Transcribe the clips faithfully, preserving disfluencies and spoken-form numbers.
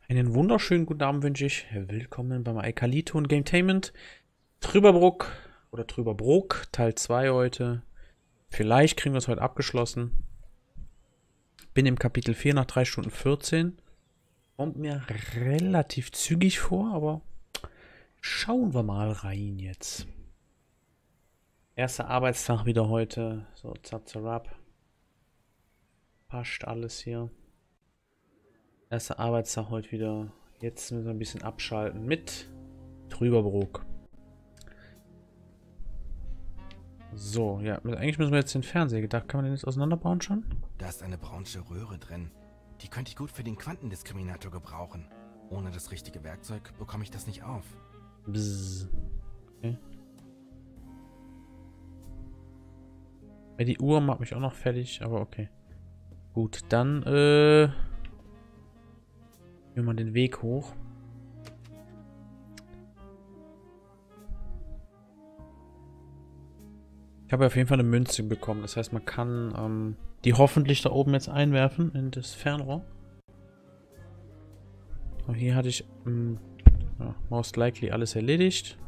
Einen wunderschönen guten Abend wünsche ich. Willkommen beim Alkalito und Gametainment. Trüberbrook oder Trüberbrook, Teil zwei heute. Vielleicht kriegen wir es heute abgeschlossen. Bin im Kapitel vier nach drei Stunden vierzehn. Kommt mir relativ zügig vor, aber schauen wir mal rein jetzt. Erster Arbeitstag wieder heute. So, zap, zap. Passt alles hier. Erster Arbeitstag heute wieder. Jetzt müssen wir ein bisschen abschalten mit Trüberbrook. So, ja, eigentlich müssen wir jetzt den Fernseher gedacht. Kann man den jetzt auseinanderbauen schon? Da ist eine braunsche Röhre drin. Die könnte ich gut für den Quantendiskriminator gebrauchen. Ohne das richtige Werkzeug bekomme ich das nicht auf. Bzzz. Okay. Ja, die Uhr macht mich auch noch fertig, aber okay. Gut, dann, äh... gehen wir mal den Weg hoch. Ich habe auf jeden Fall eine Münze bekommen. Das heißt, man kann ähm, die hoffentlich da oben jetzt einwerfen in das Fernrohr. Und hier hatte ich ähm, ja, most likely alles erledigt.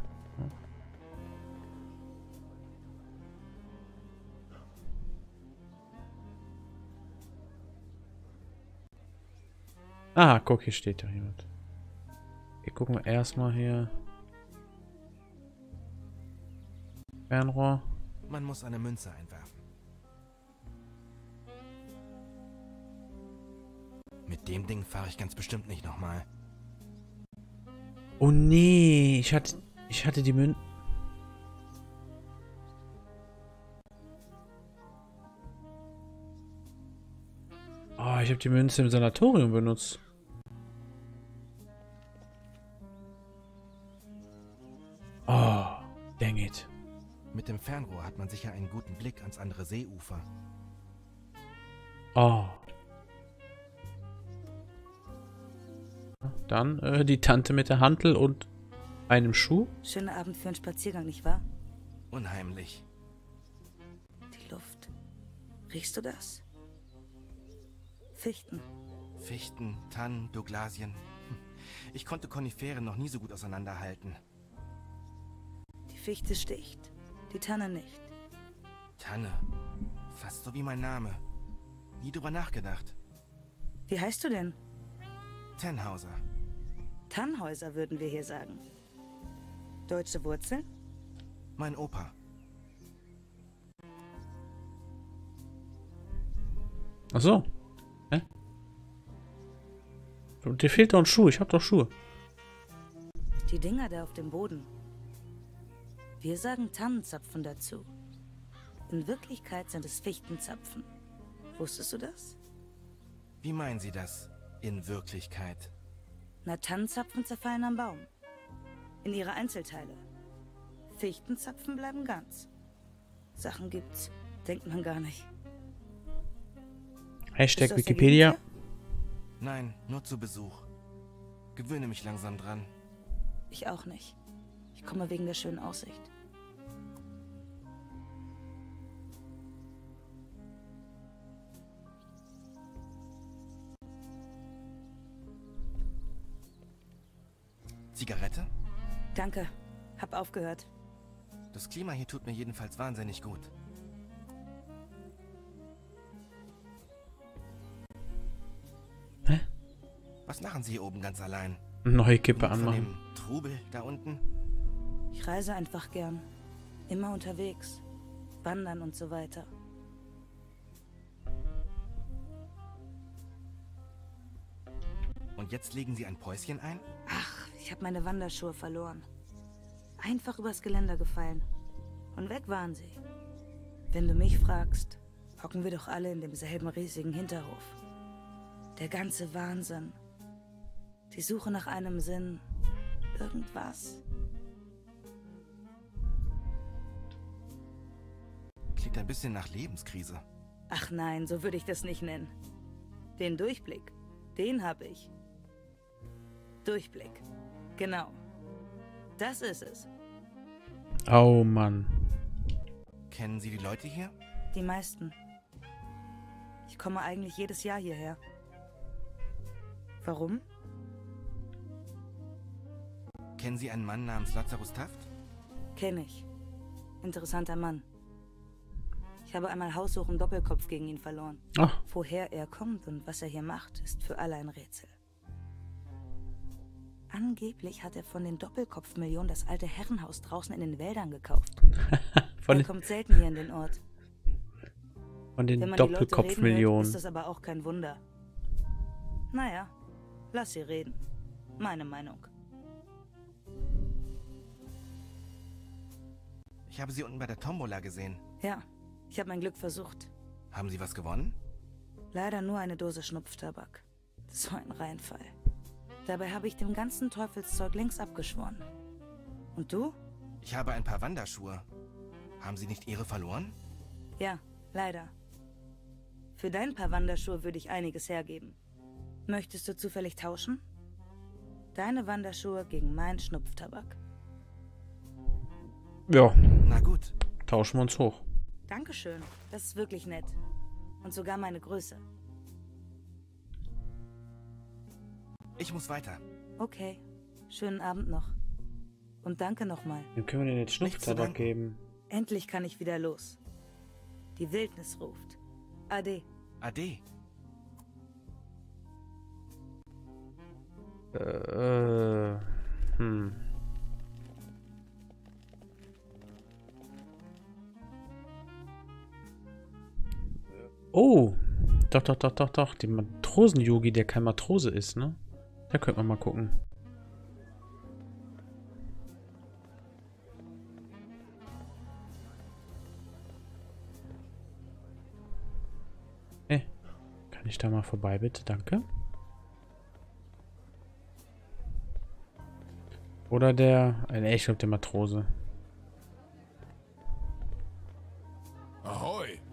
Ah, guck, hier steht ja jemand. Hier gucken wir erstmal hier. Fernrohr. Man muss eine Münze einwerfen. Mit dem Ding fahre ich ganz bestimmt nicht nochmal. Oh nee, ich hatte, ich hatte die Münze. Oh, ich habe die Münze im Sanatorium benutzt. Oh, dang it. Mit dem Fernrohr hat man sicher einen guten Blick ans andere Seeufer. Oh. Dann äh, die Tante mit der Hantel und einem Schuh. Schöner Abend für einen Spaziergang, nicht wahr? Unheimlich. Die Luft. Riechst du das? Fichten. Fichten, Tannen, Douglasien. Hm. Ich konnte Koniferen noch nie so gut auseinanderhalten. Die Fichte sticht, die Tanne nicht. Tanne. Fast so wie mein Name. Nie drüber nachgedacht. Wie heißt du denn? Tannhauser. Tannhäuser würden wir hier sagen. Deutsche Wurzeln? Mein Opa. Ach so. Hä? Dir fehlt doch ein Schuh. Ich hab doch Schuhe. Die Dinger da auf dem Boden. Wir sagen Tannenzapfen dazu. In Wirklichkeit sind es Fichtenzapfen. Wusstest du das? Wie meinen Sie das? In Wirklichkeit? Na, Tannenzapfen zerfallen am Baum. In ihre Einzelteile. Fichtenzapfen bleiben ganz. Sachen gibt's, denkt man gar nicht. Hashtag Bist du aus der Wikipedia. Gegend Nein, nur zu Besuch. Gewöhne mich langsam dran. hier? Ich auch nicht. Ich komme wegen der schönen Aussicht. Zigarette? Danke. Hab aufgehört. Das Klima hier tut mir jedenfalls wahnsinnig gut. Hä? Was machen Sie hier oben ganz allein? Neue Kippe Genug von anmachen. dem Trubel da unten? Ich reise einfach gern. Immer unterwegs. Wandern und so weiter. Und jetzt legen Sie ein Päuschen ein? Ach, ich habe meine Wanderschuhe verloren. Einfach übers Geländer gefallen. Und weg waren sie. Wenn du mich fragst, hocken wir doch alle in demselben riesigen Hinterhof. Der ganze Wahnsinn. Die Suche nach einem Sinn. Irgendwas. Klingt ein bisschen nach Lebenskrise. Ach nein, so würde ich das nicht nennen. Den Durchblick, den habe ich. Durchblick. Genau. Das ist es. Oh Mann. Kennen Sie die Leute hier? Die meisten. Ich komme eigentlich jedes Jahr hierher. Warum? Kennen Sie einen Mann namens Lazarus Taft? Kenn ich. Interessanter Mann. Ich habe einmal haushoch einen Doppelkopf gegen ihn verloren. Ach. Woher er kommt und was er hier macht, ist für alle ein Rätsel. Angeblich hat er von den Doppelkopfmillionen das alte Herrenhaus draußen in den Wäldern gekauft. Von er den, kommt selten hier in den Ort. von den Wenn man die Leute reden hört, Doppelkopfmillionen. ist das aber auch kein Wunder. Naja, lass sie reden. Meine Meinung. Ich habe Sie unten bei der Tombola gesehen. Ja, ich habe mein Glück versucht. Haben Sie was gewonnen? Leider nur eine Dose Schnupftabak. So ein Reinfall. Dabei habe ich dem ganzen Teufelszeug längst abgeschworen. Und du? Ich habe ein paar Wanderschuhe. Haben Sie nicht Ihre verloren? Ja, leider. Für dein paar Wanderschuhe würde ich einiges hergeben. Möchtest du zufällig tauschen? Deine Wanderschuhe gegen meinen Schnupftabak. Ja, Na gut. tauschen wir uns hoch. Dankeschön, das ist wirklich nett. Und sogar meine Größe. Ich muss weiter. Okay, schönen Abend noch. Und danke nochmal. Dann können wir den jetzt Nicht zu Schnupftabak danken. geben. Endlich kann ich wieder los. Die Wildnis ruft. Ade. Ade. Äh, hm. Oh, doch, doch, doch, doch, doch. Den Matrosen-Yogi, der kein Matrose ist, ne? Da könnte man mal gucken. Eh, kann ich da mal vorbei, bitte? Danke. Oder der... Äh, nee, ich glaube der Matrose. Ahoi!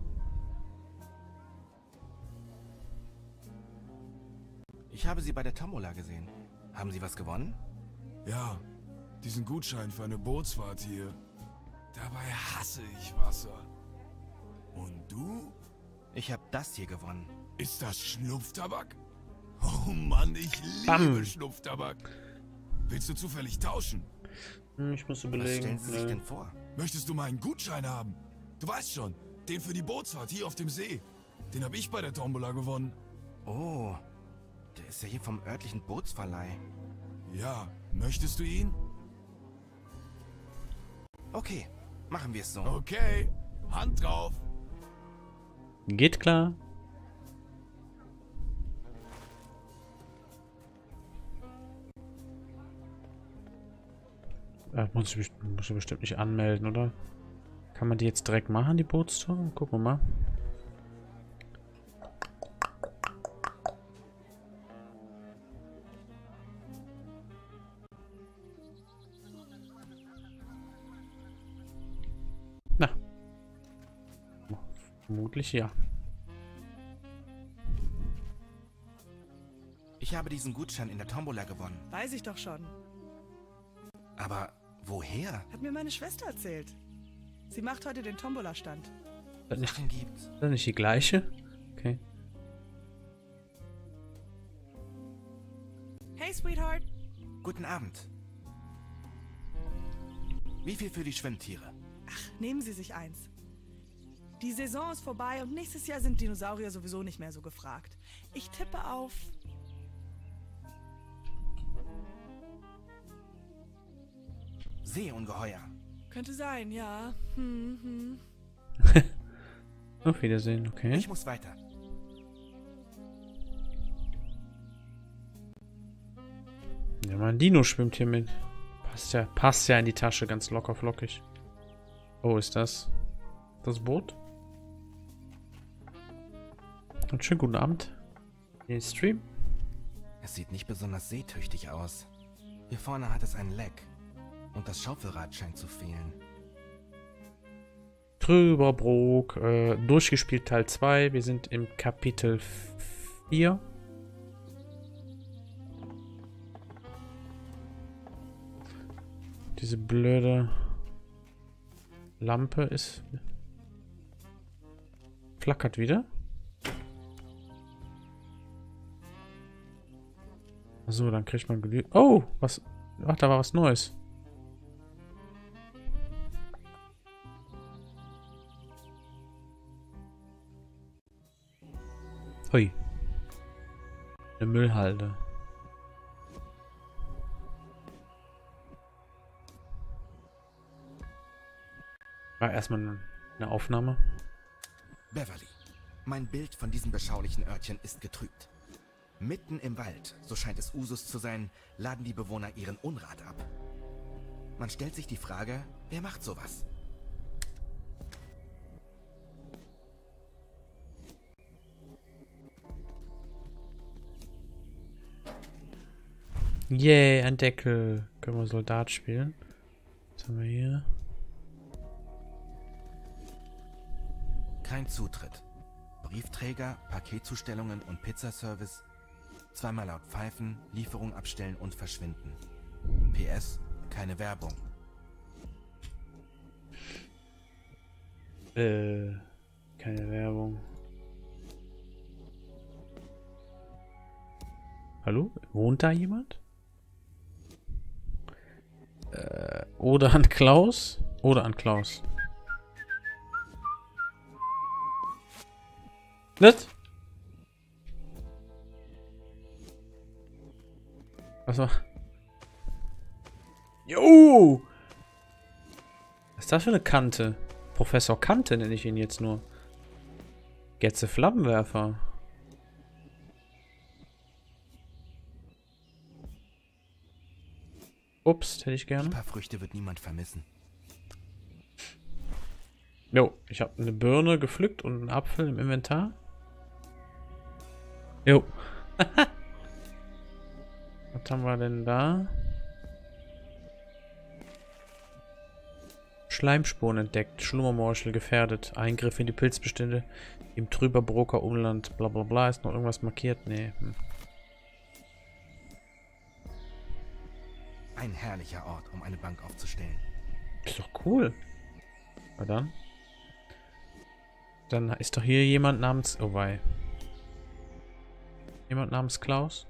Ich habe Sie bei der Tombola gesehen. Haben Sie was gewonnen? Ja, diesen Gutschein für eine Bootsfahrt hier. Dabei hasse ich Wasser. Und du? Ich habe das hier gewonnen. Ist das Schnupftabak? Oh Mann, ich liebe Bam. Schnupftabak. Willst du zufällig tauschen? Hm, ich muss Was überlegen. stellen Sie sich Nö. denn vor? Möchtest du meinen Gutschein haben? Du weißt schon, den für die Bootsfahrt hier auf dem See. Den habe ich bei der Tombola gewonnen. Oh, der ist ja hier vom örtlichen Bootsverleih. Ja, möchtest du ihn? Okay, machen wir es so. Okay, Hand drauf. Geht klar. Äh, muss, ich, best- muss ich bestimmt nicht anmelden, oder? Kann man die jetzt direkt machen, die Bootstour? Gucken wir mal. Na. Vermutlich ja. Ich habe diesen Gutschein in der Tombola gewonnen. Weiß ich doch schon. Aber woher? Hat mir meine Schwester erzählt. Sie macht heute den Tombola-Stand. Ist das nicht, Sachen gibt's. ist das nicht die gleiche? Okay. Hey, Sweetheart. Guten Abend. Wie viel für die Schwimmtiere? Ach, nehmen Sie sich eins. Die Saison ist vorbei und nächstes Jahr sind Dinosaurier sowieso nicht mehr so gefragt. Ich tippe auf... Seeungeheuer. Könnte sein, ja. Hm, hm. Auf Wiedersehen, okay. Ich muss weiter. Ja, mein Dino schwimmt hier mit. Passt ja, passt ja in die Tasche, ganz locker flockig. Oh, ist das das Boot? Und schönen guten Abend. Den Stream. Es sieht nicht besonders seetüchtig aus. Hier vorne hat es einen Leck. Und das Schaufelrad scheint zu fehlen. Trüberbrook, äh, durchgespielt Teil zwei. Wir sind im Kapitel vier. Diese blöde Lampe ist... flackert wieder. So, dann kriegt man genügend... Oh, was... Ach, da war was Neues. Hui. Eine Müllhalde. War erstmal eine, eine Aufnahme. Beverly, mein Bild von diesem beschaulichen Örtchen ist getrübt. Mitten im Wald, so scheint es Usus zu sein, laden die Bewohner ihren Unrat ab. Man stellt sich die Frage, wer macht sowas? Yay, ein Deckel. Können wir Soldat spielen? Was haben wir hier? Kein Zutritt. Briefträger, Paketzustellungen und Pizzaservice. Zweimal laut pfeifen, Lieferung abstellen und verschwinden. P S. Keine Werbung. Äh, keine Werbung. Hallo? Wohnt da jemand? Äh, oder an Klaus? Oder an Klaus. Was? Was war? Jo! Was ist das für eine Kante? Professor Kante nenne ich ihn jetzt nur. Getze Flammenwerfer. Ups, hätte ich gerne. Ein paar Früchte wird niemand vermissen. Jo, ich habe eine Birne gepflückt und einen Apfel im Inventar. Jo. Was haben wir denn da? Schleimspuren entdeckt. Schlummermorchel gefährdet. Eingriff in die Pilzbestände im Trüberbroker Umland. Bla bla bla. Ist noch irgendwas markiert? Nee. Hm. Ein herrlicher Ort, um eine Bank aufzustellen. Ist doch cool. Na dann. Dann ist doch hier jemand namens... Oh wei. Jemand namens Klaus?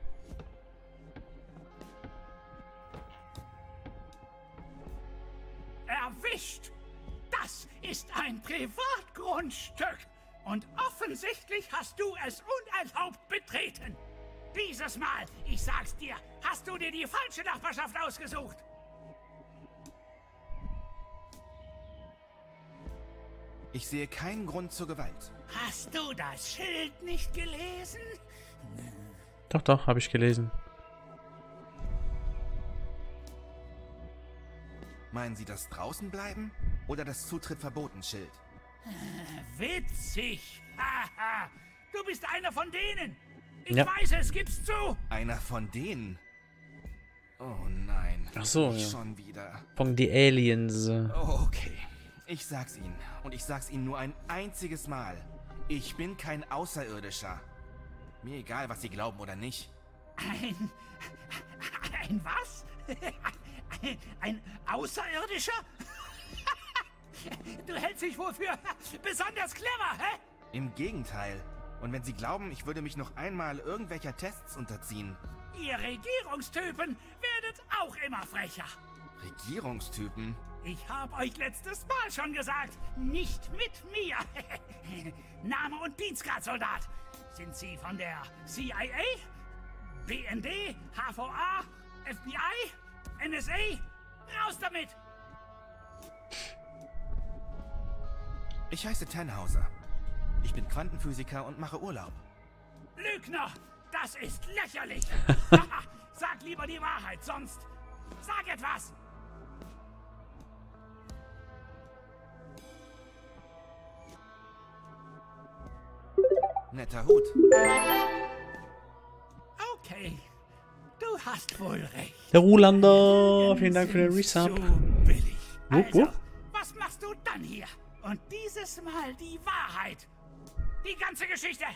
Erwischt! Das ist ein Privatgrundstück. Und offensichtlich hast du es unerlaubt betreten. Dieses Mal, ich sag's dir, hast du dir die falsche Nachbarschaft ausgesucht. Ich sehe keinen Grund zur Gewalt. Hast du das Schild nicht gelesen? Doch, doch, habe ich gelesen. Meinen Sie das draußen bleiben oder das Zutritt verboten Schild? Witzig. Haha. Du bist einer von denen. Ich Ja. weiß, es gibt's zu. Einer von denen? Oh nein. Ach so, Nicht ja. schon wieder. Von die Aliens. Oh, okay. Ich sag's Ihnen. Und ich sag's Ihnen nur ein einziges Mal. Ich bin kein Außerirdischer. Mir egal, was Sie glauben oder nicht. Ein... Ein was? Ein, ein Außerirdischer? Du hältst dich wohl für besonders clever, hä? Im Gegenteil. Und wenn Sie glauben, ich würde mich noch einmal irgendwelcher Tests unterziehen. Ihr Regierungstypen werdet auch immer frecher. Regierungstypen? Ich habe euch letztes Mal schon gesagt, nicht mit mir. Name und Dienstgrad, Soldat. Sind Sie von der C I A, B N D, H V A, F B I, N S A? Raus damit! Ich heiße Tannhauser. Ich bin Quantenphysiker und mache Urlaub. Lügner! Das ist lächerlich! Sag lieber die Wahrheit, sonst... Sag etwas! Netter Hut. Okay, du hast wohl recht. Der Ruhlander, vielen Dank für den Resub. So billig. Wupp, Also, wupp. was machst du dann hier? Und dieses Mal die Wahrheit. Die ganze Geschichte.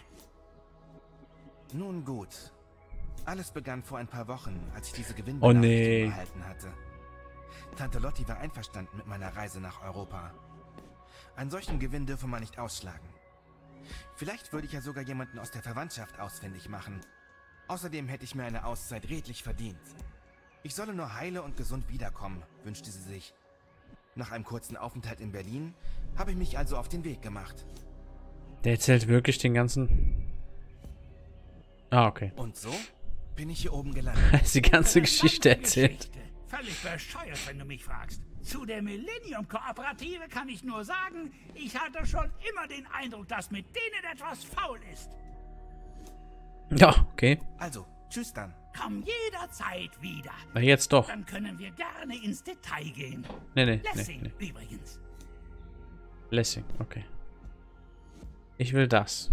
Nun gut. Alles begann vor ein paar Wochen, als ich diese Oh, Gewinnbenachrichtigung nee. erhalten hatte. Tante Lotti war einverstanden mit meiner Reise nach Europa. Einen solchen Gewinn dürfe man nicht ausschlagen. Vielleicht würde ich ja sogar jemanden aus der Verwandtschaft ausfindig machen. Außerdem hätte ich mir eine Auszeit redlich verdient. Ich solle nur heile und gesund wiederkommen, wünschte sie sich. Nach einem kurzen Aufenthalt in Berlin habe ich mich also auf den Weg gemacht. Der erzählt wirklich den ganzen... Ah, okay. Und so bin ich hier oben gelandet. Die ganze Geschichte erzählt. Geschichte. Völlig bescheuert, wenn du mich fragst. Zu der Millennium-Kooperative kann ich nur sagen, ich hatte schon immer den Eindruck, dass mit denen etwas faul ist. Ja, okay. Also, tschüss dann. Komm jederzeit wieder. Na jetzt doch. Dann können wir gerne ins Detail gehen. Nee, nee, Lessing nee, nee. übrigens. Lessing, okay. Ich will das.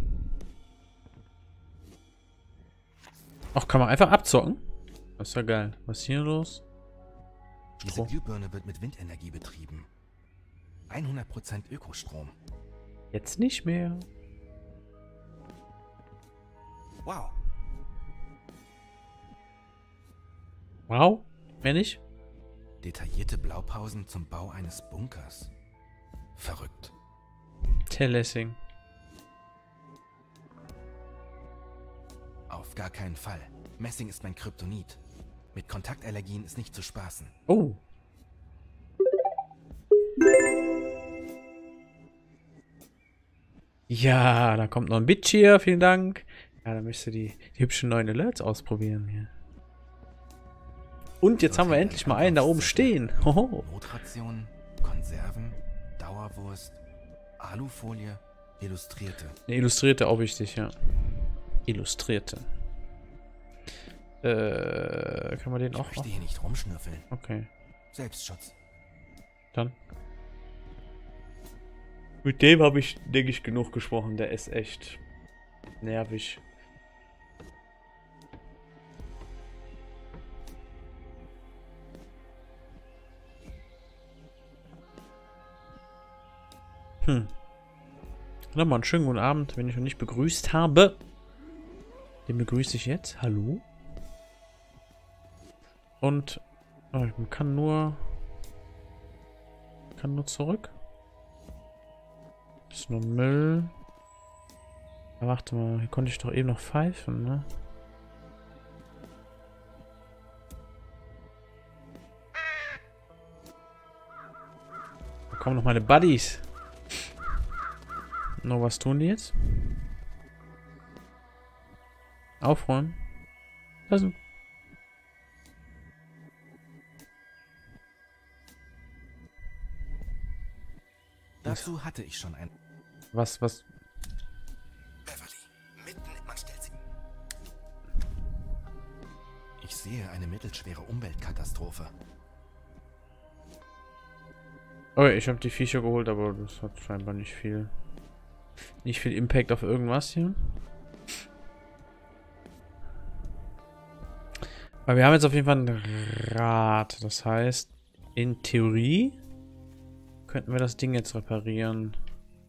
Ach, kann man einfach abzocken? Das ist ja geil. Was ist hier los? Diese Strom. Glühbirne wird mit Windenergie betrieben. hundert Prozent Ökostrom. Jetzt nicht mehr. Wow. Wow. Mehr nicht? Detaillierte Blaupausen zum Bau eines Bunkers. Verrückt. Der Lessing. Auf gar keinen Fall. Messing ist mein Kryptonit. Mit Kontaktallergien ist nicht zu spaßen. Oh. Ja, da kommt noch ein Bitch hier. Vielen Dank. Ja, da möchtest du die, die hübschen neuen Alerts ausprobieren hier. Und jetzt haben wir endlich mal einen da oben stehen. Hoho. Notrationen, Konserven, Dauerwurst, Alufolie, Illustrierte. Eine Illustrierte auch wichtig, ja. Illustrierte. Äh, kann man den Ich auch möchte machen? hier nicht rumschnüffeln. Okay, Selbstschutz. dann. Mit dem habe ich, denke ich, genug gesprochen. Der ist echt nervig. Hm. Nochmal einen schönen guten Abend, wenn ich noch nicht begrüßt habe. Den begrüße ich jetzt. Hallo. Und oh, man kann nur kann nur zurück. Das ist nur Müll. Aber warte mal, hier konnte ich doch eben noch pfeifen, ne? Da kommen noch meine Buddies. No, was tun die jetzt? Aufräumen. Also. Dazu hatte ich schon ein... Was, was? Beverly, mitten... Man stellt sie... Ich sehe eine mittelschwere Umweltkatastrophe. Okay, ich habe die Viecher geholt, aber das hat scheinbar nicht viel... Nicht viel Impact auf irgendwas hier. Aber wir haben jetzt auf jeden Fall ein Rad. Das heißt, in Theorie könnten wir das Ding jetzt reparieren.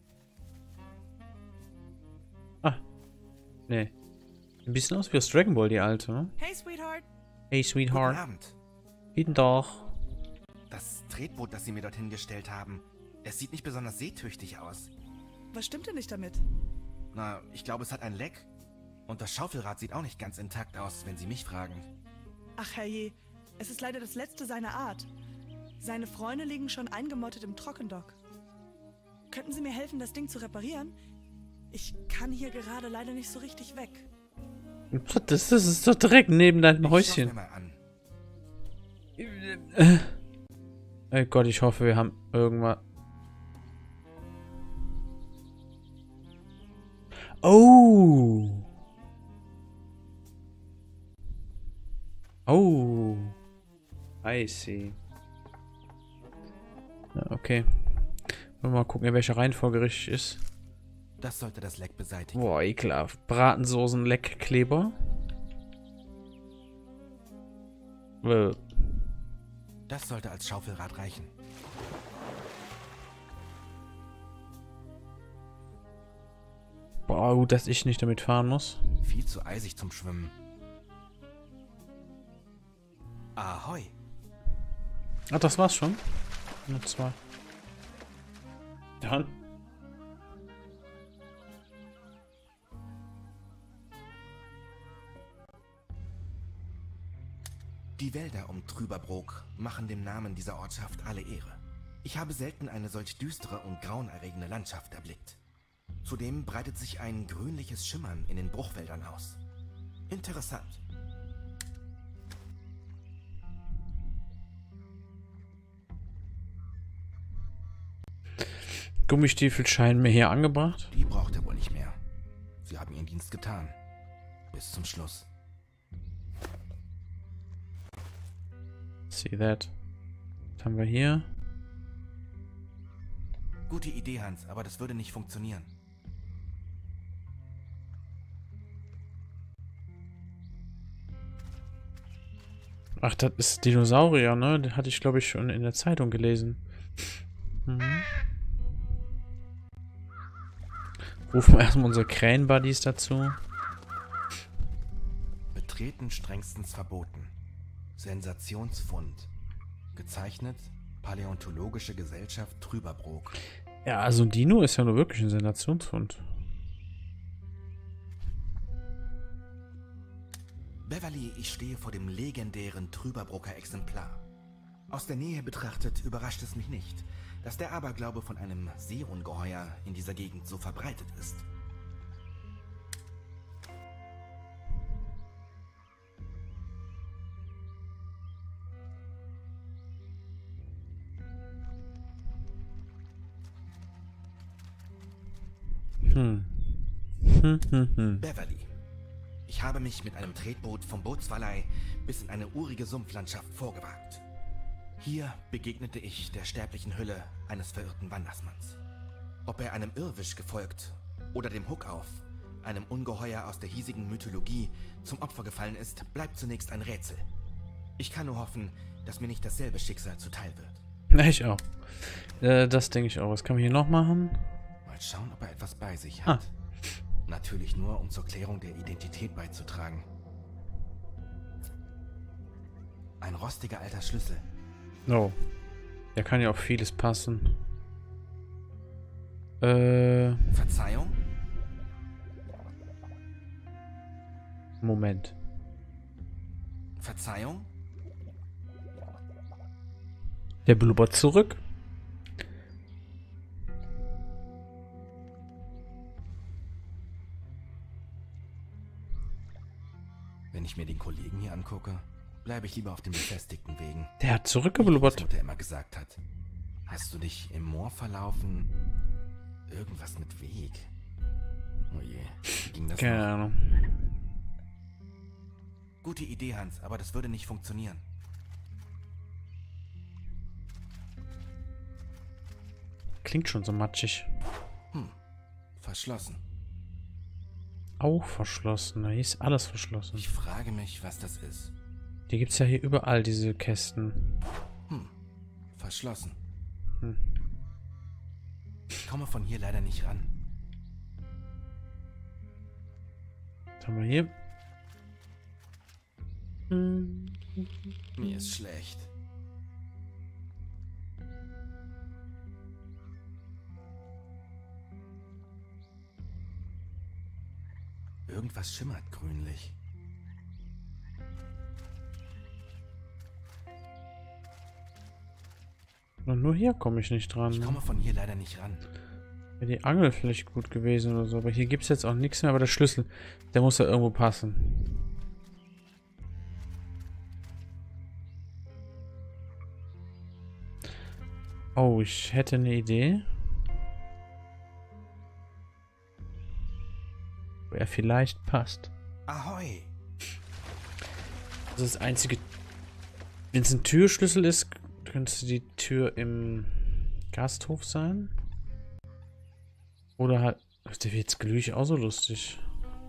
Ah. Nee. Ein bisschen aus wie aus Dragon Ball, die alte, ne? Hey, Sweetheart. Hey, Guten Sweetheart. Abend. Guten Tag. Das Tretboot, das Sie mir dorthin gestellt haben, es sieht nicht besonders seetüchtig aus. Was stimmt denn nicht damit? Na, ich glaube, es hat ein Leck. Und das Schaufelrad sieht auch nicht ganz intakt aus, wenn Sie mich fragen. Ach herrje, es ist leider das letzte seiner Art. Seine Freunde liegen schon eingemottet im Trockendock. Könnten Sie mir helfen, das Ding zu reparieren? Ich kann hier gerade leider nicht so richtig weg. Das, das ist doch direkt neben deinem Ich schau's Häuschen. mir mal an. Oh Gott, ich hoffe, wir haben irgendwas. Oh. Oh. I see. Ja, okay. Wollen wir mal gucken, in welcher Reihenfolge richtig ist. Das sollte das Leck beseitigen. Boah, ekelhaft. Bratensoßen, Leckkleber. Äh. Das sollte als Schaufelrad reichen. Boah, gut, dass ich nicht damit fahren muss. Viel zu eisig zum Schwimmen. Ahoi. Ach, das war's schon. Nur zwei. Dann. Die Wälder um Trüberbrook machen dem Namen dieser Ortschaft alle Ehre. Ich habe selten eine solch düstere und grauenerregende Landschaft erblickt. Zudem breitet sich ein grünliches Schimmern in den Bruchwäldern aus. Interessant. Gummistiefel scheinen mir hier angebracht. Die braucht er wohl nicht mehr. Sie haben ihren Dienst getan. Bis zum Schluss. See that. Was haben wir hier? Gute Idee, Hans, aber das würde nicht funktionieren. Ach, das ist Dinosaurier, ne? Den hatte ich, glaube ich, schon in der Zeitung gelesen. Mhm. Rufen wir erstmal unsere Krähen-Buddies dazu. Betreten strengstens verboten. Sensationsfund. Gezeichnet Paläontologische Gesellschaft Trüberbrook. Ja, also ein Dino ist ja nur wirklich ein Sensationsfund. Beverly, ich stehe vor dem legendären Trüberbroker Exemplar. Aus der Nähe betrachtet überrascht es mich nicht, dass der Aberglaube von einem Seeungeheuer in dieser Gegend so verbreitet ist. Hm. Hm, hm, hm. Beverly. Ich habe mich mit einem Tretboot vom Bootsverleih bis in eine urige Sumpflandschaft vorgewagt. Hier begegnete ich der sterblichen Hülle eines verirrten Wandersmanns. Ob er einem Irrwisch gefolgt oder dem Hookauf, einem Ungeheuer aus der hiesigen Mythologie, zum Opfer gefallen ist, bleibt zunächst ein Rätsel. Ich kann nur hoffen, dass mir nicht dasselbe Schicksal zuteil wird. Ich auch. Äh, das denke ich auch. Was kann man hier noch machen? Mal schauen, ob er etwas bei sich hat. Ah. Natürlich nur, um zur Klärung der Identität beizutragen. Ein rostiger alter Schlüssel. Oh. Da kann ja auch vieles passen. Äh. Verzeihung? Moment. Verzeihung? Der blubbert zurück. Wenn ich mir den Kollegen hier angucke, bleibe ich lieber auf den befestigten Wegen. Der hat zurückgeblubbert. Wie die Mutter immer gesagt hat. Hast du dich im Moor verlaufen? Irgendwas mit Weg. Oh je, wie ging das Keine noch? Ahnung. Gute Idee, Hans, aber das würde nicht funktionieren. Klingt schon so matschig. Hm, verschlossen. Auch verschlossen. Da ist alles verschlossen. Ich frage mich, was das ist. Die gibt's ja hier überall, diese Kästen. Hm, verschlossen. Hm. Ich komme von hier leider nicht ran. Was haben wir hier? Hm. Mir ist schlecht. Irgendwas schimmert grünlich. Und nur hier komme ich nicht dran. Ich komme von hier leider nicht ran. Wäre die Angel vielleicht gut gewesen oder so. Aber hier gibt es jetzt auch nichts mehr. Aber der Schlüssel, der muss ja irgendwo passen. Oh, ich hätte eine Idee. Wo er vielleicht passt. Ahoi! Das ist das einzige. Wenn es ein Türschlüssel ist, könnte die Tür im Gasthof sein. Oder halt. Der wird jetzt glühig auch so lustig.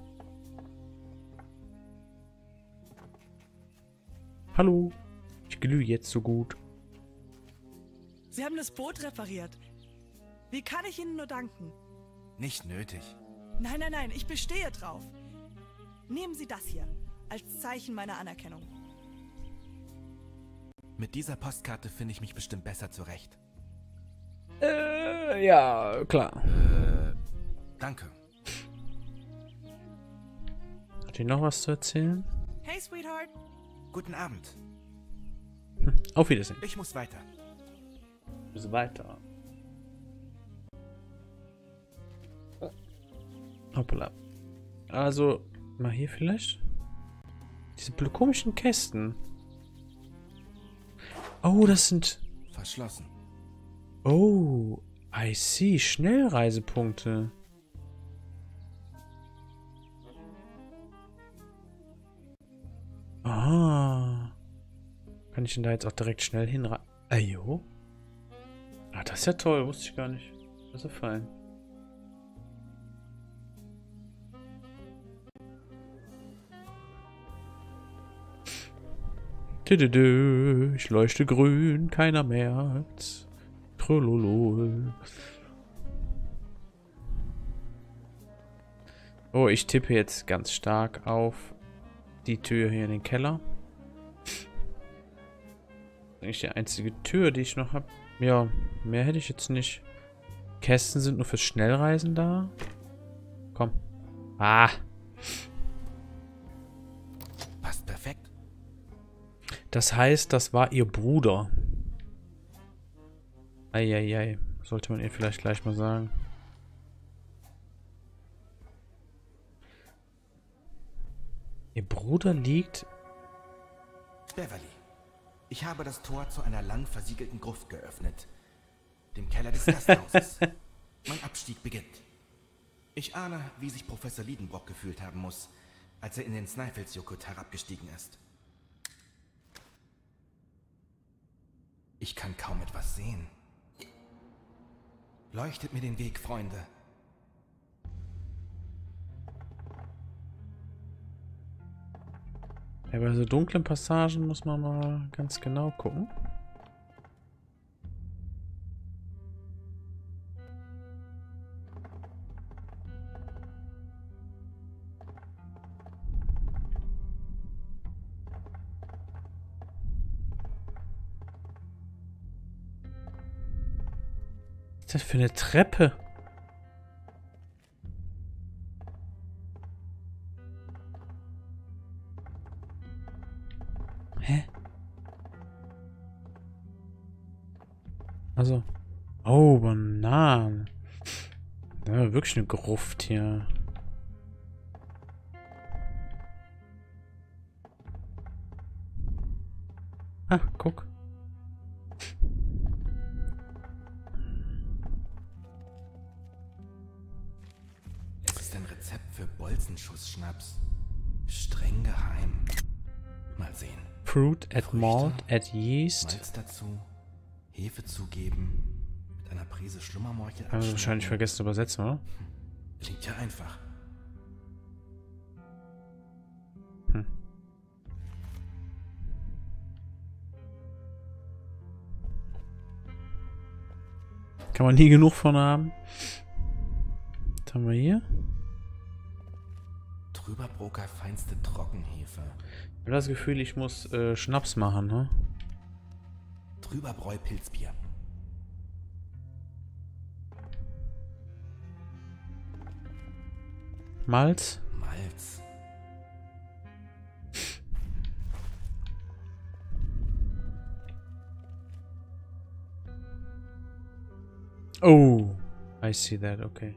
Hallo. Ich glühe jetzt so gut. Sie haben das Boot repariert. Wie kann ich Ihnen nur danken? Nicht nötig. Nein, nein, nein, ich bestehe drauf. Nehmen Sie das hier als Zeichen meiner Anerkennung. Mit dieser Postkarte finde ich mich bestimmt besser zurecht. Äh, ja, klar. Äh, danke. Hat die noch was zu erzählen? Hey, Sweetheart. Guten Abend. Auf Wiedersehen. Ich muss weiter. Bis weiter. Hoppala. Also, mal hier vielleicht. Diese blöd komischen Kästen. Oh, das sind... Verschlossen. Oh, I see. Schnellreisepunkte. Ah. Kann ich denn da jetzt auch direkt schnell hinreisen? Ah, jo. Ah, das ist ja toll. Wusste ich gar nicht. Das ist ja fein. Tüdüdü, ich leuchte grün, keiner merkt's. Trololol. Oh, ich tippe jetzt ganz stark auf die Tür hier in den Keller. Das ist eigentlich die einzige Tür, die ich noch habe. Ja, mehr hätte ich jetzt nicht. Kästen sind nur fürs Schnellreisen da. Komm. Ah. Passt perfekt. Das heißt, das war ihr Bruder. Eieiei. Sollte man ihr vielleicht gleich mal sagen. Ihr Bruder liegt... Beverly, ich habe das Tor zu einer lang versiegelten Gruft geöffnet. Dem Keller des Gasthauses. Mein Abstieg beginnt. Ich ahne, wie sich Professor Liedenbrock gefühlt haben muss, als er in den Snæfellsjökull herabgestiegen ist. Ich kann kaum etwas sehen. Leuchtet mir den Weg, Freunde. Ja, bei so dunklen Passagen muss man mal ganz genau gucken. Was ist das für eine Treppe? Hä? Also. Oh, Bananen. Ja, wirklich eine Gruft hier. Ah, guck. Es ist ein Rezept für Bolzenschussschnaps. Streng geheim. Mal sehen. Fruit, add Früchte, malt, add yeast. Malz dazu, Hefe zugeben, mit einer Prise Schlummermorchel Haben wir wahrscheinlich abschmecken. vergessen zu übersetzen, oder? Klingt ja einfach. Hm. Kann man nie genug von haben. Was haben wir hier? Trüberbroker feinste Trockenhefe. Ich habe das Gefühl, ich muss äh, Schnaps machen, ne? Trüberbräu Pilzbier. Malz. Malz. Oh, I see that, okay.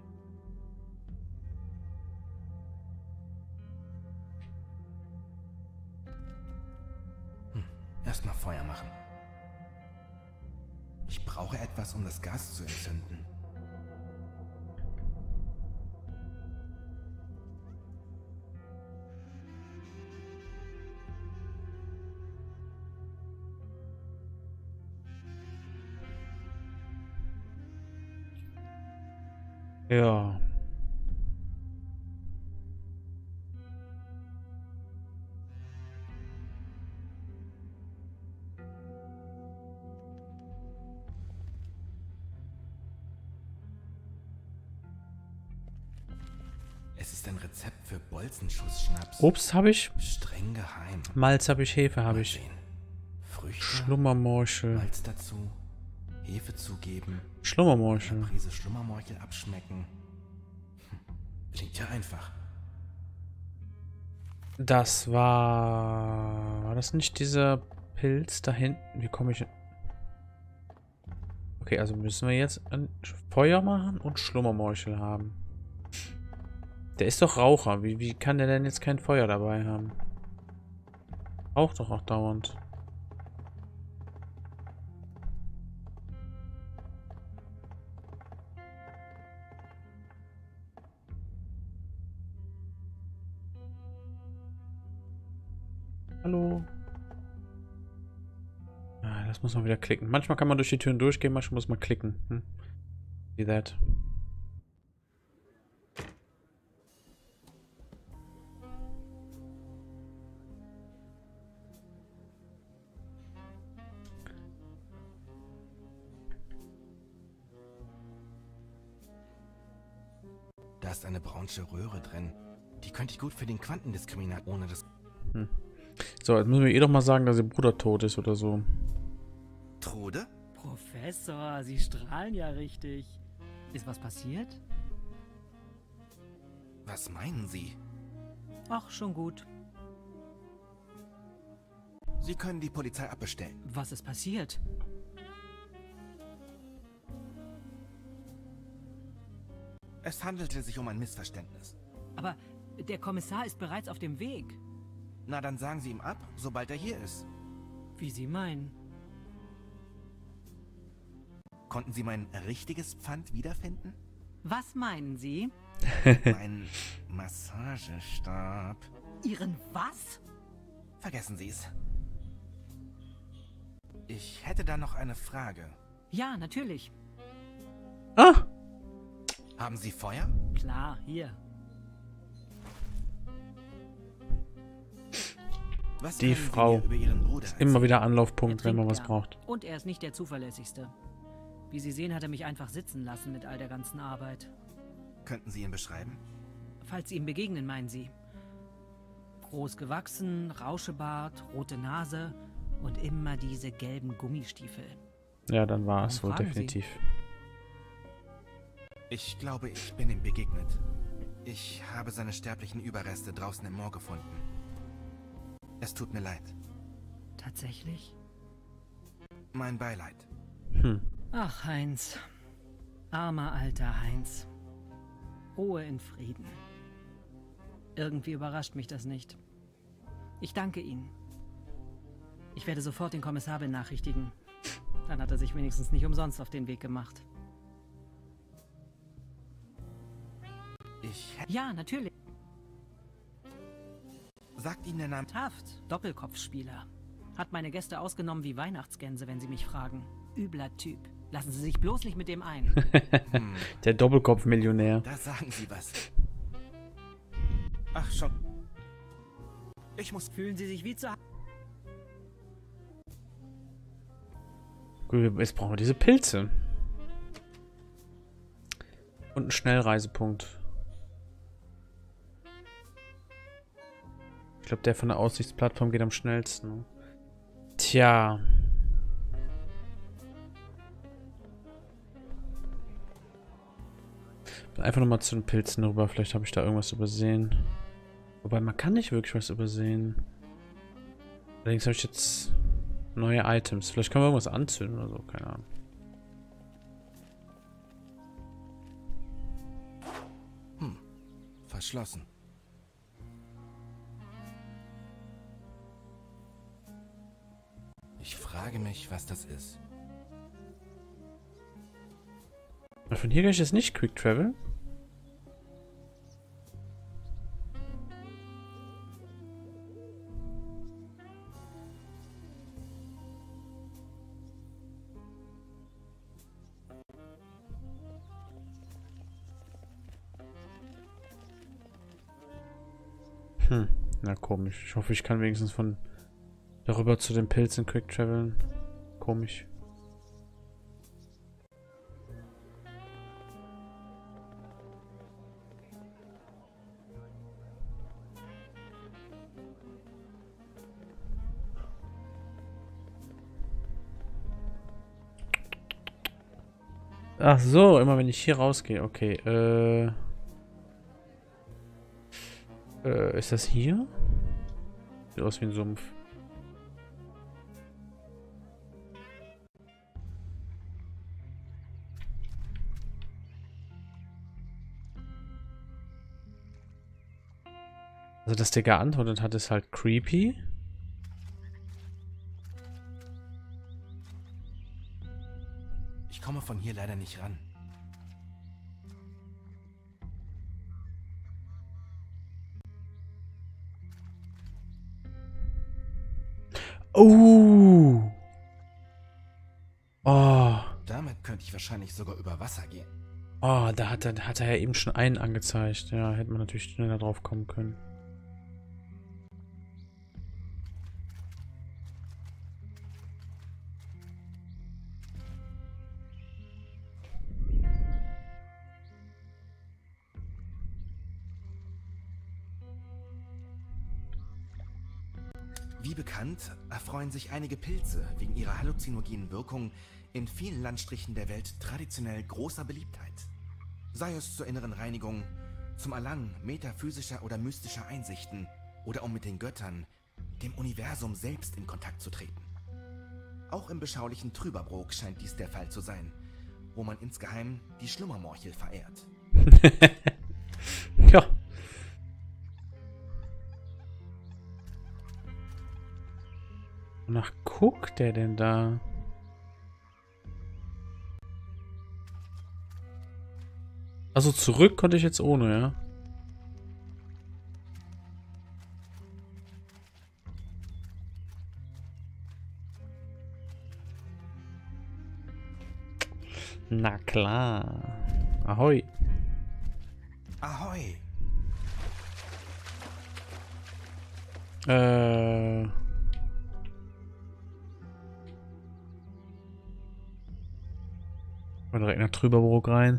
Hm. Erstmal Feuer machen. Ich brauche etwas, um das Gas zu entzünden. Ja. Es ist ein Rezept für Bolzenschussschnaps. Obst habe ich. Streng geheim. Malz habe ich. Hefe habe Mal ich. sehen. Früchte, Schlummermorchel. Malz dazu, Hefe zugeben, eine Schlummermorchel. Prise Schlummermorchel abschmecken. Hm. Klingt ja einfach. Das war... War das nicht dieser Pilz da hinten. Wie komme ich... Okay, also müssen wir jetzt ein Feuer machen und Schlummermorchel haben. Der ist doch Raucher. Wie, wie kann der denn jetzt kein Feuer dabei haben? Raucht doch auch dauernd. Hallo. Ah, das muss man wieder klicken. Manchmal kann man durch die Türen durchgehen, manchmal muss man klicken. Hm. See that. Da ist eine braunsche Röhre drin. Die könnte ich gut für den Quantendiskriminat ohne das... Hm. So, jetzt müssen wir ihr doch mal sagen, dass ihr Bruder tot ist oder so. Trude? Professor, Sie strahlen ja richtig. Ist was passiert? Was meinen Sie? Ach, schon gut. Sie können die Polizei abbestellen. Was ist passiert? Es handelte sich um ein Missverständnis. Aber der Kommissar ist bereits auf dem Weg. Na, dann sagen Sie ihm ab, sobald er hier ist. Wie Sie meinen. Konnten Sie mein richtiges Pfand wiederfinden? Was meinen Sie? Mein Massagestab. Ihren was? Vergessen Sie es. Ich hätte da noch eine Frage. Ja, natürlich. Ah! Haben Sie Feuer? Klar, hier. Was Die können Sie Frau. mir über Ihren Bruder Ist immer erzählen? wieder Er Anlaufpunkt, wenn man trinkt was gern. braucht. Und er ist nicht der zuverlässigste. Wie Sie sehen, hat er mich einfach sitzen lassen mit all der ganzen Arbeit. Könnten Sie ihn beschreiben? Falls Sie ihm begegnen, meinen Sie. Groß gewachsen, Rauschebart, rote Nase und immer diese gelben Gummistiefel. Ja, dann war es Warum wohl fragen Sie? definitiv. Ich glaube, ich bin ihm begegnet. Ich habe seine sterblichen Überreste draußen im Moor gefunden. Es tut mir leid. Tatsächlich? Mein Beileid. Hm. Ach, Heinz. Armer alter Heinz. Ruhe in Frieden. Irgendwie überrascht mich das nicht. Ich danke Ihnen. Ich werde sofort den Kommissar benachrichtigen. Dann hat er sich wenigstens nicht umsonst auf den Weg gemacht. Ich... Ja, natürlich. Sagt Ihnen der Name... Taft, Doppelkopfspieler. Hat meine Gäste ausgenommen wie Weihnachtsgänse, wenn Sie mich fragen. Übler Typ. Lassen Sie sich bloß nicht mit dem ein. Hm, Der Doppelkopf-Millionär. da sagen Sie was. Ach, schon. Ich muss... Fühlen Sie sich wie zu... Gut, jetzt brauchen wir diese Pilze. Und einen Schnellreisepunkt. Ich glaube, der von der Aussichtsplattform geht am schnellsten. Tja. Einfach nochmal zu den Pilzen rüber. Vielleicht habe ich da irgendwas übersehen. Wobei, man kann nicht wirklich was übersehen. Allerdings habe ich jetzt neue Items. Vielleicht können wir irgendwas anzünden oder so. Keine Ahnung. Hm, verschlossen. Ich frage mich, was das ist. Von hier kann ich jetzt nicht Quick Travel. Hm, na komisch. Ich hoffe, ich kann wenigstens von darüber zu den Pilzen Quick Traveln. Komisch. Ach so, immer wenn ich hier rausgehe. Okay, äh... Äh, ist das hier? Sieht aus wie ein Sumpf. Also, dass der geantwortet hat, ist halt creepy. Ich komme von hier leider nicht ran. Oh. Oh. Damit könnte ich wahrscheinlich sogar über Wasser gehen. Oh, da hat er, hat er ja eben schon einen angezeigt. Ja, hätte man natürlich schneller drauf kommen können. Wie bekannt, erfreuen sich einige Pilze wegen ihrer halluzinogenen Wirkung in vielen Landstrichen der Welt traditionell großer Beliebtheit. Sei es zur inneren Reinigung, zum Erlangen metaphysischer oder mystischer Einsichten oder um mit den Göttern, dem Universum selbst in Kontakt zu treten. Auch im beschaulichen Trüberbrook scheint dies der Fall zu sein, wo man insgeheim die Schlummermorchel verehrt. Ja. Wonach guckt der denn da? Also zurück konnte ich jetzt ohne, ja? Na klar. Ahoi. Ahoi! Äh... Mal direkt nach Trüberbrook rein.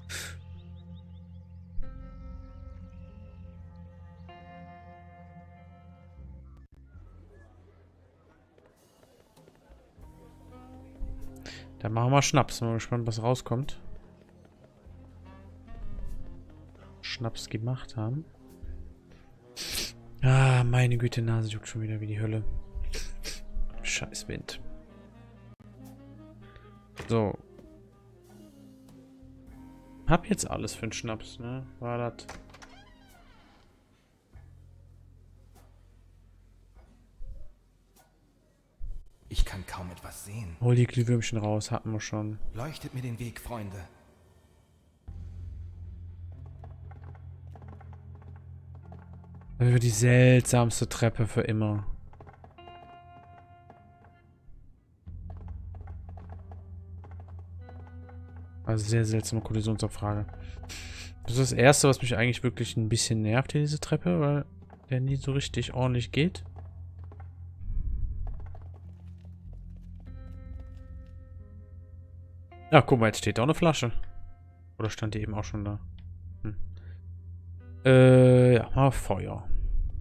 Dann machen wir Schnaps. Bin mal gespannt, was rauskommt. Schnaps gemacht haben. Ah, meine Güte, Nase juckt schon wieder wie die Hölle. Scheiß Wind. So. Hab jetzt alles für den Schnaps, ne? War das. Ich kann kaum etwas sehen. Hol die Glühwürmchen raus, hatten wir schon. Leuchtet mir den Weg, Freunde. Das wird die seltsamste Treppe für immer. Also sehr seltsame Kollisionsabfrage. Das ist das Erste, was mich eigentlich wirklich ein bisschen nervt hier, diese Treppe, weil der nie so richtig ordentlich geht. Ja, guck mal, jetzt steht da auch eine Flasche. Oder stand die eben auch schon da? Hm. Äh, ja, mal Feuer.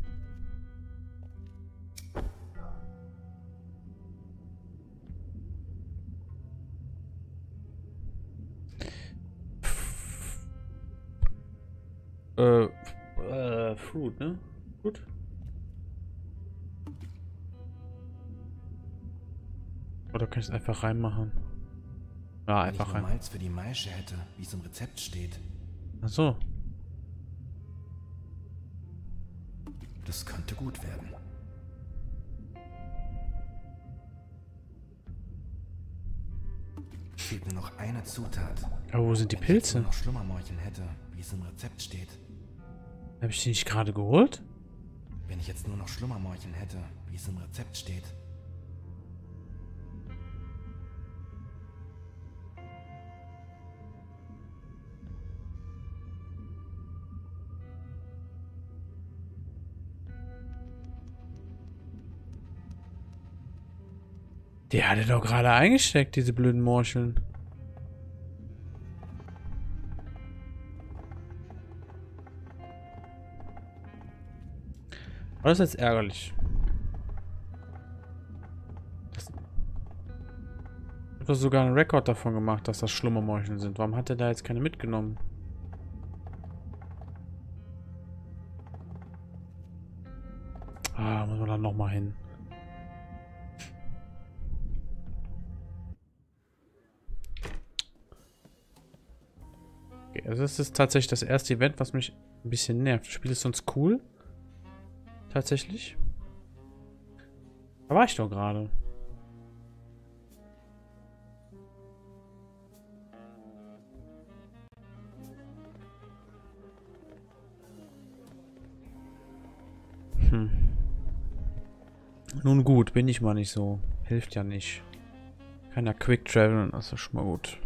Äh, äh, Fruit, ne? Gut. Oder kann ich es einfach reinmachen? Ja, Wenn ich einfach nur rein. Malz für die Maische hätte, wie es im Rezept steht. Ach so. Das könnte gut werden. Fehlt nur noch eine Zutat. Aber wo sind die Wenn ich jetzt Pilze? nur noch Schlummermorcheln hätte, wie es im Rezept steht. Habe ich die nicht gerade geholt? Wenn ich jetzt nur noch Schlummermorcheln hätte, wie es im Rezept steht. Die hatte doch gerade eingesteckt, diese blöden Morcheln. Aber das ist jetzt ärgerlich. Das ich habe doch sogar einen Rekord davon gemacht, dass das Schlummermorcheln sind. Warum hat er da jetzt keine mitgenommen? Ah, muss man dann nochmal hin. Okay, also das ist tatsächlich das erste Event, was mich ein bisschen nervt. Das Spiel ist sonst cool. Tatsächlich. Da war ich doch gerade. Hm. Nun gut, bin ich mal nicht so. Hilft ja nicht. Kann ja Quick Traveln, das ist schon mal gut.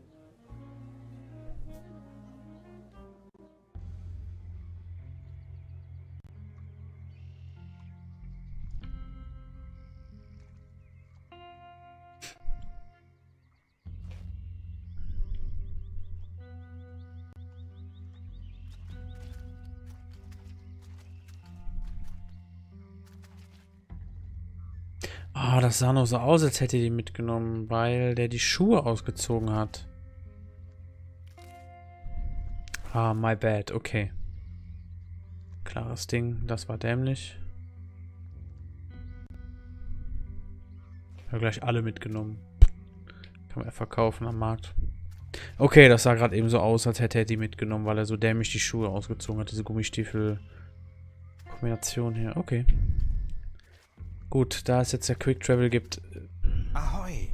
Ah, das sah noch so aus, als hätte die mitgenommen, weil der die Schuhe ausgezogen hat. Ah, my bad, okay. Klares Ding, das war dämlich. Ich habe gleich alle mitgenommen. Kann man ja verkaufen am Markt. Okay, das sah gerade eben so aus, als hätte er die mitgenommen, weil er so dämlich die Schuhe ausgezogen hat. Diese Gummistiefel-Kombination hier. Okay. Gut, da es jetzt der Quick Travel gibt. Ahoi!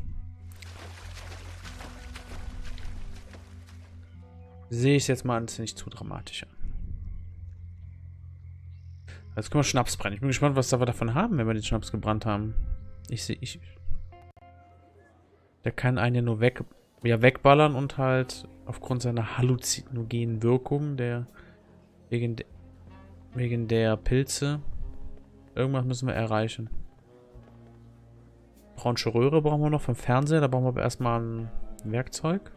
Sehe ich es jetzt mal als nicht zu dramatisch an. Jetzt können wir Schnaps brennen. Ich bin gespannt, was wir davon haben, wenn wir den Schnaps gebrannt haben. Ich sehe, ich. Der kann einen ja nur weg, ja, wegballern und halt aufgrund seiner halluzinogenen Wirkung, der wegen, de, wegen der Pilze. Irgendwas müssen wir erreichen. Braunsche Röhre brauchen wir noch vom Fernseher. Da brauchen wir aber erstmal ein Werkzeug.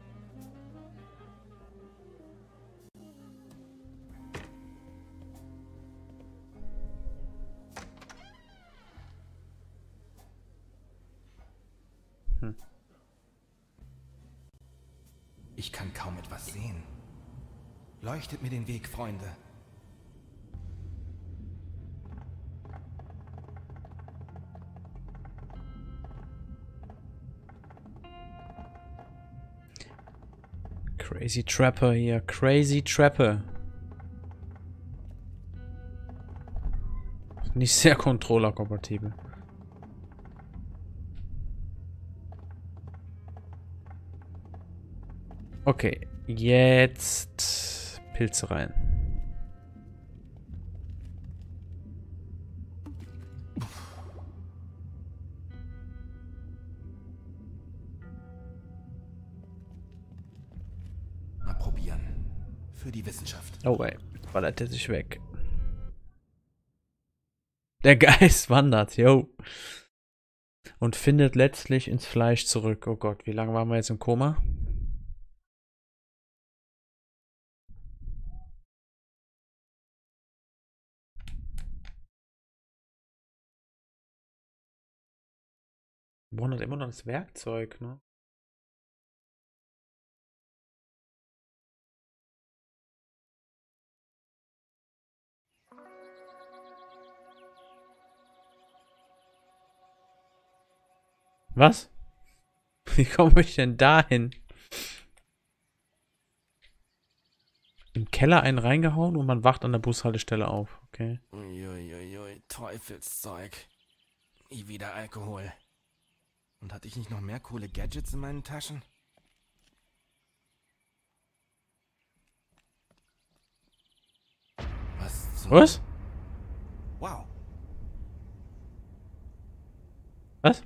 Hm. Ich kann kaum etwas sehen. Leuchtet mir den Weg, Freunde. Crazy Trapper hier. Crazy Trapper. Nicht sehr controller-kompatibel. Okay, jetzt Pilze rein. Mal probieren. Für die Wissenschaft. Oh ey, jetzt ballert er sich weg. Der Geist wandert, yo. Und findet letztlich ins Fleisch zurück. Oh Gott, wie lange waren wir jetzt im Koma? Wir brauchen halt immer noch das Werkzeug, ne? Was? Wie komme ich denn dahin? Im Keller einen reingehauen und man wacht an der Bushaltestelle auf. Okay. Uiuiui, Teufelszeug. Nie wieder Alkohol. Und hatte ich nicht noch mehr coole Gadgets in meinen Taschen? Was zum... Was? Wow. Was?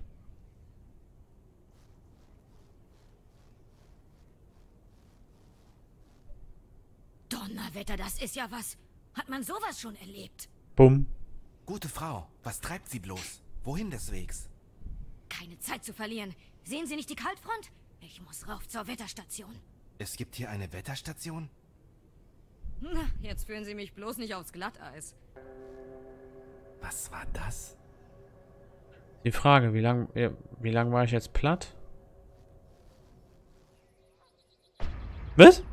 Donnerwetter, das ist ja was. Hat man sowas schon erlebt? Bumm. Gute Frau, was treibt sie bloß? Wohin deswegs? Keine Zeit zu verlieren. Sehen Sie nicht die Kaltfront? Ich muss rauf zur Wetterstation. Es gibt hier eine Wetterstation? Na, jetzt führen Sie mich bloß nicht aufs Glatteis. Was war das? Die Frage, wie lang, wie lang war ich jetzt platt? Was?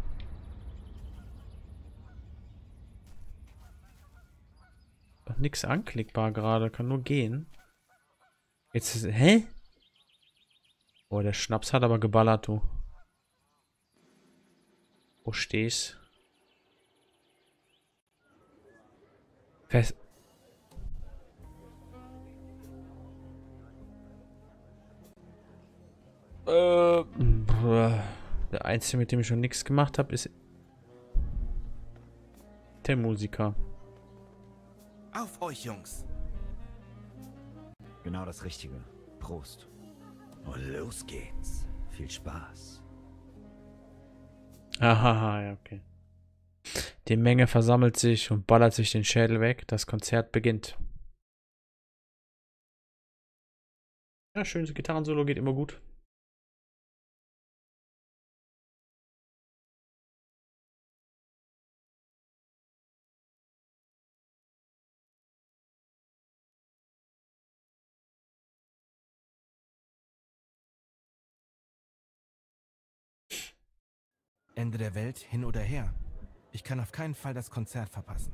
Doch nix anklickbar gerade, kann nur gehen. Jetzt ist, hä? Oh, der Schnaps hat aber geballert, du. Wo stehst? Fest. Äh, der einzige, mit dem ich schon nichts gemacht habe, ist der Musiker. Auf euch, Jungs! Genau das Richtige. Prost. Und los geht's. Viel Spaß. Aha, ja, okay. Die Menge versammelt sich und ballert sich den Schädel weg. Das Konzert beginnt. Ja, schönes Gitarrensolo geht immer gut. Ende der Welt, hin oder her. Ich kann auf keinen Fall das Konzert verpassen.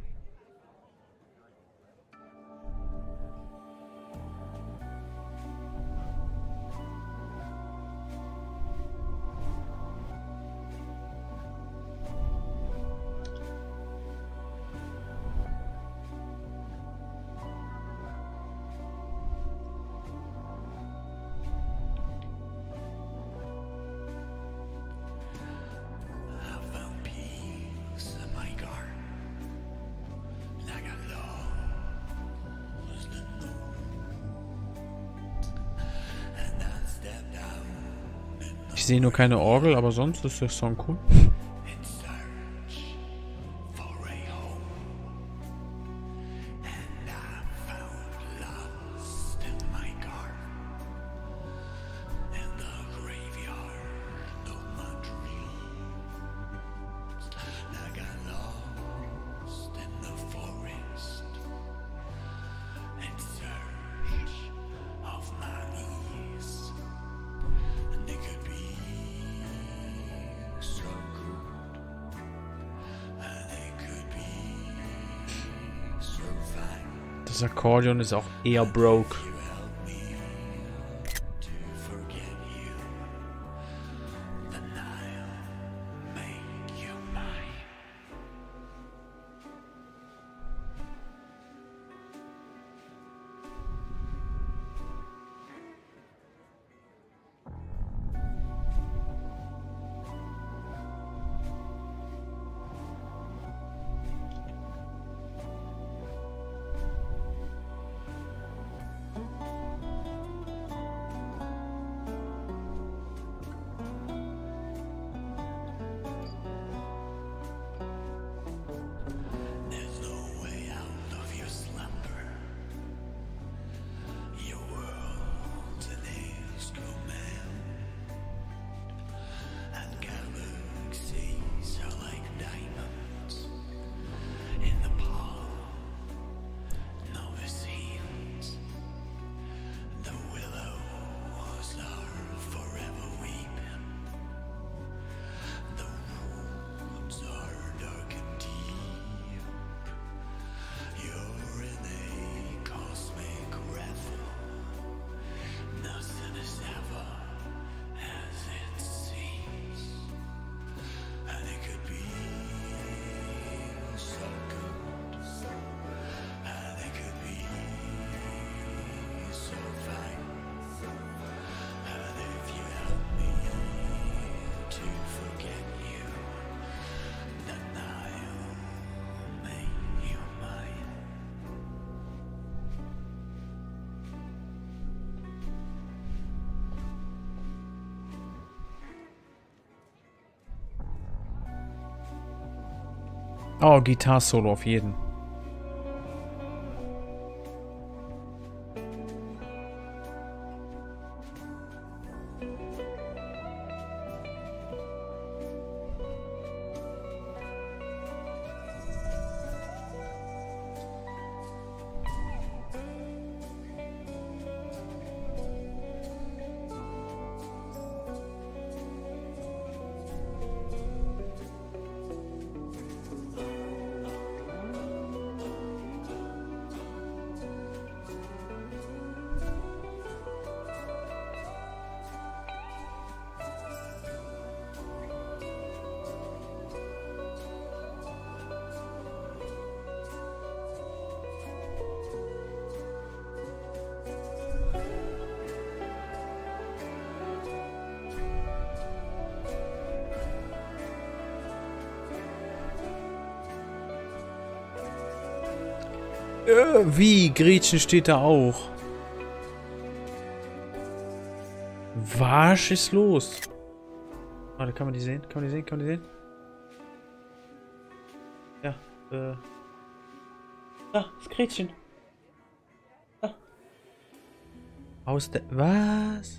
Ich sehe nur keine Orgel, aber sonst ist der Song cool. Das Akkordeon ist auch eher broke. Oh, Gitarre-Solo auf jeden. Äh, wie? Gretchen steht da auch. Was ist los? Warte, kann man die sehen? Kann man die sehen? Kann man die sehen? Ja, äh. Da, das Gretchen. Da. Aus der. Was?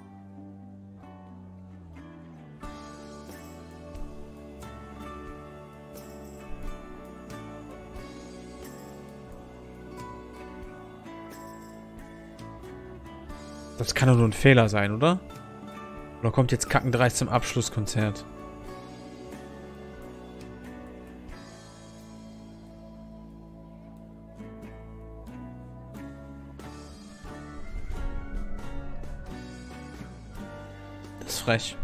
Das kann doch nur ein Fehler sein, oder? Oder kommt jetzt Kackendreist zum Abschlusskonzert? Das ist frech.